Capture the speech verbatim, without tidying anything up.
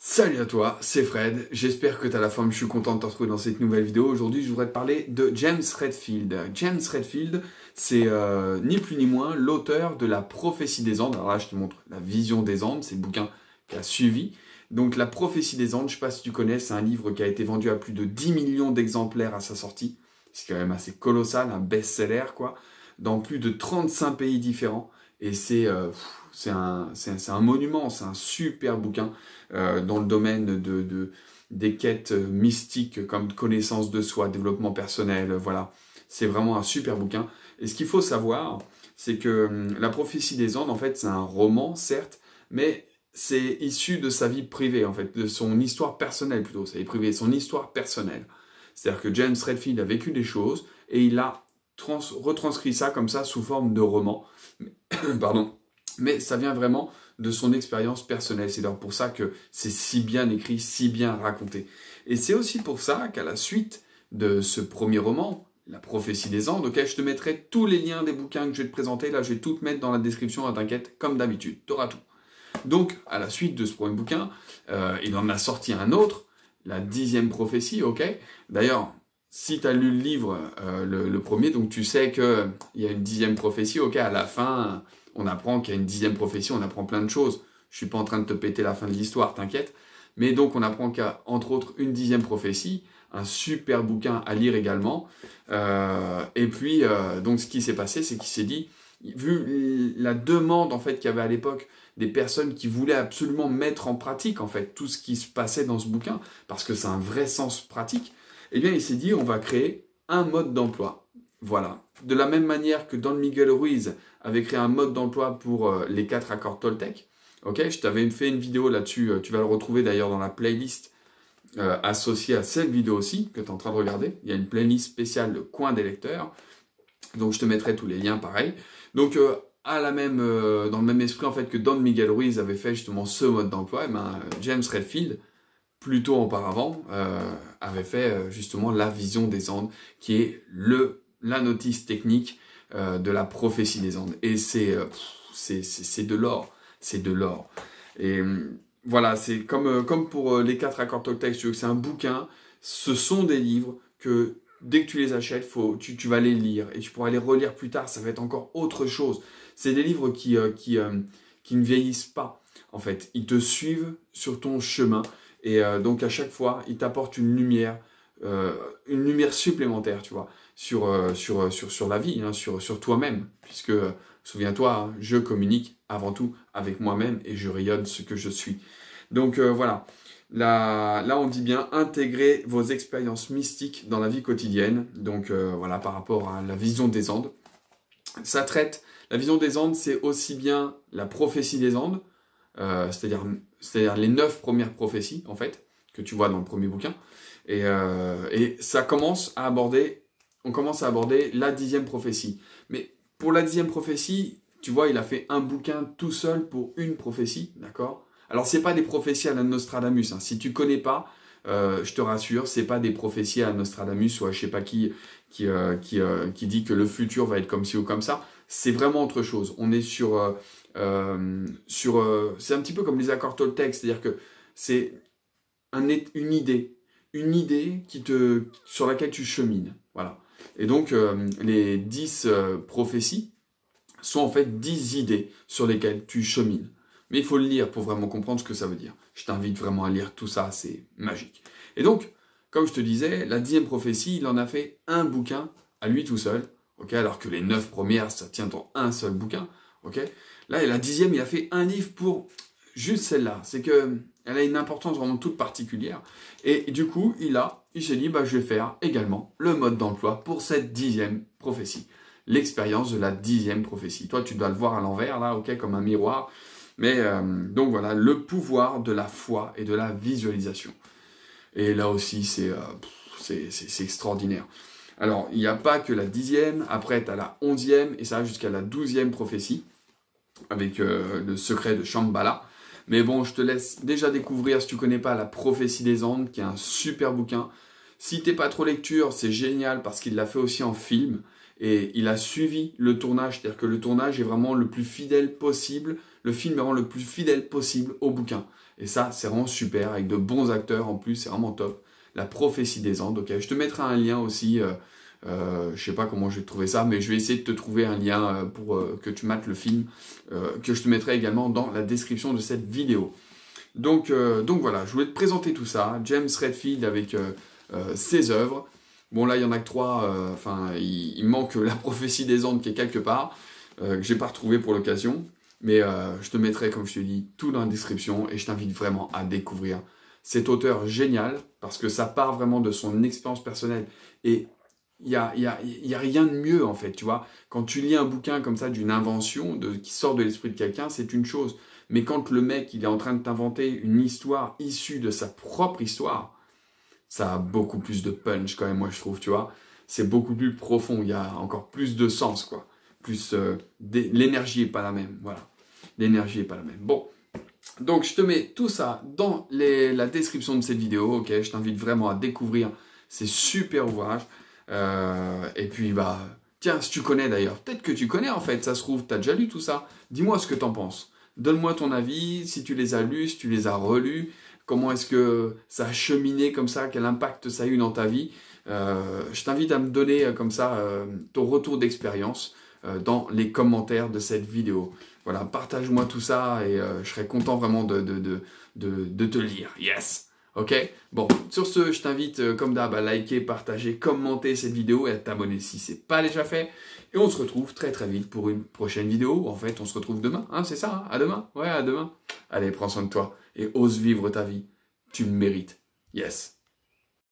Salut à toi, c'est Fred, j'espère que tu as la forme, je suis content de te retrouver dans cette nouvelle vidéo. Aujourd'hui, je voudrais te parler de James Redfield. James Redfield, c'est euh, ni plus ni moins l'auteur de La Prophétie des Andes. Alors là, je te montre La Vision des Andes, c'est le bouquin qui a suivi. Donc La Prophétie des Andes, je ne sais pas si tu connais, c'est un livre qui a été vendu à plus de dix millions d'exemplaires à sa sortie. C'est quand même assez colossal, un best-seller, quoi, dans plus de trente-cinq pays différents. Et c'est euh, c'est un, un, un monument, c'est un super bouquin euh, dans le domaine de, de, des quêtes mystiques comme connaissance de soi, développement personnel, voilà. C'est vraiment un super bouquin. Et ce qu'il faut savoir, c'est que hum, La Prophétie des Andes, en fait, c'est un roman, certes, mais c'est issu de sa vie privée, en fait, de son histoire personnelle plutôt, sa vie privée, son histoire personnelle. C'est-à-dire que James Redfield a vécu des choses et il a trans retranscrit ça comme ça sous forme de roman. Pardon. Mais ça vient vraiment de son expérience personnelle. C'est d'ailleurs pour ça que c'est si bien écrit, si bien raconté. Et c'est aussi pour ça qu'à la suite de ce premier roman, La Prophétie des Andes, auquel je te mettrai tous les liens des bouquins que je vais te présenter. Là, je vais tout te mettre dans la description, t'inquiète, comme d'habitude. Tu auras tout. Donc, à la suite de ce premier bouquin, euh, il en a sorti un autre, La Dixième Prophétie, ok. D'ailleurs, si tu as lu le livre, euh, le, le premier, donc tu sais qu'il y a une dixième prophétie, ok, à la fin, on apprend qu'il y a une dixième prophétie, on apprend plein de choses. Je suis pas en train de te péter la fin de l'histoire, t'inquiète. Mais donc, on apprend qu'il y a, entre autres, une dixième prophétie, un super bouquin à lire également. Euh, et puis, euh, donc, ce qui s'est passé, c'est qu'il s'est dit, vu la demande, en fait, qu'il y avait à l'époque, des personnes qui voulaient absolument mettre en pratique, en fait, tout ce qui se passait dans ce bouquin, parce que c'est un vrai sens pratique, eh bien, il s'est dit, on va créer un mode d'emploi. Voilà. De la même manière que Don Miguel Ruiz avait créé un mode d'emploi pour euh, les quatre accords Toltec. Ok, je t'avais fait une vidéo là-dessus, euh, tu vas le retrouver d'ailleurs dans la playlist euh, associée à cette vidéo aussi, que tu es en train de regarder. Il y a une playlist spéciale de coin des lecteurs. Donc, je te mettrai tous les liens pareil. Donc, euh, à la même, euh, dans le même esprit en fait que Don Miguel Ruiz avait fait justement ce mode d'emploi, eh ben, James Redfield, plus tôt auparavant, euh, avait fait euh, justement La Vision des Andes, qui est le, la notice technique euh, de La Prophétie des Andes. Et c'est euh, c'est de l'or, c'est de l'or. Et euh, voilà, c'est comme, euh, comme pour euh, les quatre accords Toltec, c'est un bouquin, ce sont des livres que dès que tu les achètes, faut, tu, tu vas les lire et tu pourras les relire plus tard, ça va être encore autre chose. C'est des livres qui, euh, qui, euh, qui ne vieillissent pas, en fait. Ils te suivent sur ton chemin. Et euh, donc, à chaque fois, il t'apporte une lumière, euh, une lumière supplémentaire, tu vois, sur, euh, sur, sur, sur la vie, hein, sur, sur toi-même. Puisque, euh, souviens-toi, hein, je communique avant tout avec moi-même et je rayonne ce que je suis. Donc, euh, voilà. Là, là, on dit bien intégrer vos expériences mystiques dans la vie quotidienne. Donc, euh, voilà, par rapport à la vision des Andes. Ça traite, la vision des Andes, c'est aussi bien la prophétie des Andes, euh, c'est-à-dire c'est-à-dire les neuf premières prophéties, en fait, que tu vois dans le premier bouquin. Et, euh, et ça commence à aborder, on commence à aborder la dixième prophétie. Mais pour la dixième prophétie, tu vois, il a fait un bouquin tout seul pour une prophétie, d'accord? Alors, c'est pas des prophéties à la Nostradamus, hein. Si tu connais pas, euh, je te rassure, c'est pas des prophéties à Nostradamus ou à je sais pas qui, qui, euh, qui, euh, qui dit que le futur va être comme ci ou comme ça. C'est vraiment autre chose. On est sur... Euh, Euh, sur, euh, c'est un petit peu comme les accords Toltec, c'est-à-dire que c'est un, une idée, une idée qui te, sur laquelle tu chemines, voilà. Et donc euh, les dix euh, prophéties sont en fait dix idées sur lesquelles tu chemines. Mais il faut le lire pour vraiment comprendre ce que ça veut dire. Je t'invite vraiment à lire tout ça, c'est magique. Et donc, comme je te disais, la dixième prophétie, il en a fait un bouquin à lui tout seul, ok, alors que les neuf premières, ça tient dans un seul bouquin. Ok. Là, la dixième, il a fait un livre pour juste celle-là. C'est que elle a une importance vraiment toute particulière. Et du coup, il a, il s'est dit, bah, je vais faire également le mode d'emploi pour cette dixième prophétie. L'expérience de la dixième prophétie. Toi, tu dois le voir à l'envers, là, ok, comme un miroir. Mais euh, donc voilà, le pouvoir de la foi et de la visualisation. Et là aussi, c'est euh, c'est extraordinaire. Alors, il n'y a pas que la dixième. Après, tu as la onzième et ça va jusqu'à la douzième prophétie, avec euh, le secret de Shambhala. Mais bon, je te laisse déjà découvrir, si tu connais pas, La Prophétie des Andes, qui est un super bouquin. Si t'es pas trop lecture, c'est génial, parce qu'il l'a fait aussi en film, et il a suivi le tournage, c'est-à-dire que le tournage est vraiment le plus fidèle possible, le film est vraiment le plus fidèle possible au bouquin. Et ça, c'est vraiment super, avec de bons acteurs en plus, c'est vraiment top. La prophétie des Andes, ok. Je te mettrai un lien aussi, euh, euh, je sais pas comment je vais te trouver ça, mais je vais essayer de te trouver un lien euh, pour euh, que tu mates le film, euh, que je te mettrai également dans la description de cette vidéo. Donc, euh, donc voilà, je voulais te présenter tout ça, James Redfield avec euh, euh, ses œuvres. Bon là, il y en a que trois, euh, enfin, il, il manque la prophétie des Andes qui est quelque part, euh, que j'ai pas retrouvé pour l'occasion. Mais euh, je te mettrai, comme je te dis, tout dans la description et je t'invite vraiment à découvrir cet auteur génial parce que ça part vraiment de son expérience personnelle et il n'y a, y a, y a rien de mieux en fait, tu vois. Quand tu lis un bouquin comme ça d'une invention de, qui sort de l'esprit de quelqu'un, c'est une chose. Mais quand le mec, il est en train de t'inventer une histoire issue de sa propre histoire, ça a beaucoup plus de punch quand même, moi je trouve, tu vois. C'est beaucoup plus profond, il y a encore plus de sens, quoi. Plus, euh, l'énergie n'est pas la même, voilà. L'énergie n'est pas la même. Bon, donc je te mets tout ça dans les, la description de cette vidéo, ok. Je t'invite vraiment à découvrir ces super ouvrages. Euh, et puis, bah, tiens, si tu connais d'ailleurs, peut-être que tu connais en fait, ça se trouve, tu as déjà lu tout ça. Dis-moi ce que tu en penses. Donne-moi ton avis, si tu les as lus, si tu les as relus, comment est-ce que ça a cheminé comme ça, quel impact ça a eu dans ta vie. Euh, je t'invite à me donner euh, comme ça euh, ton retour d'expérience euh, dans les commentaires de cette vidéo. Voilà, partage-moi tout ça et euh, je serai content vraiment de, de, de, de, de te lire. Yes! Ok? Bon, sur ce, je t'invite euh, comme d'hab à liker, partager, commenter cette vidéo et à t'abonner si ce n'est pas déjà fait. Et on se retrouve très très vite pour une prochaine vidéo. En fait, on se retrouve demain, hein, c'est ça, hein? À demain? Ouais, à demain. Allez, prends soin de toi et ose vivre ta vie. Tu le mérites. Yes!